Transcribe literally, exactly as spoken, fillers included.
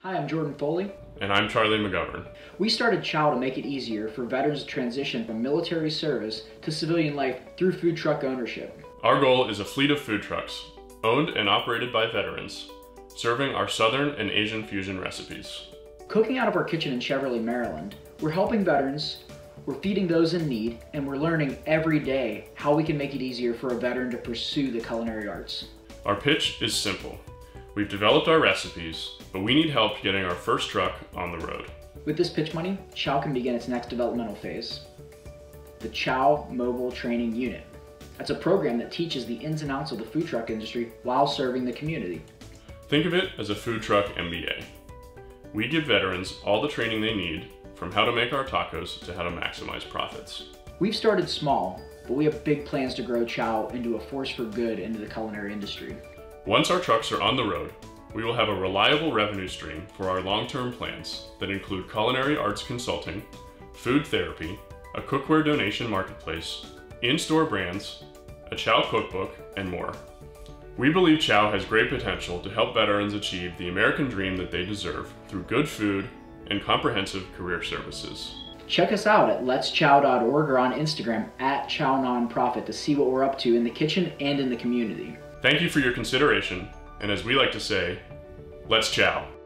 Hi, I'm Jordan Foley. And I'm Charlie McGovern. We started CHOW to make it easier for veterans to transition from military service to civilian life through food truck ownership. Our goal is a fleet of food trucks, owned and operated by veterans, serving our Southern and Asian fusion recipes. Cooking out of our kitchen in Cheverly, Maryland, we're helping veterans, we're feeding those in need, and we're learning every day how we can make it easier for a veteran to pursue the culinary arts. Our pitch is simple. We've developed our recipes, but we need help getting our first truck on the road. With this pitch money, CHOW can begin its next developmental phase, the CHOW Mobile Training Unit. That's a program that teaches the ins and outs of the food truck industry while serving the community. Think of it as a food truck M B A. We give veterans all the training they need, from how to make our tacos to how to maximize profits. We've started small, but we have big plans to grow CHOW into a force for good into the culinary industry. Once our trucks are on the road, we will have a reliable revenue stream for our long-term plans that include culinary arts consulting, food therapy, a cookware donation marketplace, in-store brands, a CHOW cookbook, and more. We believe CHOW has great potential to help veterans achieve the American dream that they deserve through good food and comprehensive career services. Check us out at lets chow dot org or on Instagram at CHOW Nonprofit to see what we're up to in the kitchen and in the community. Thank you for your consideration, and as we like to say, let's chow.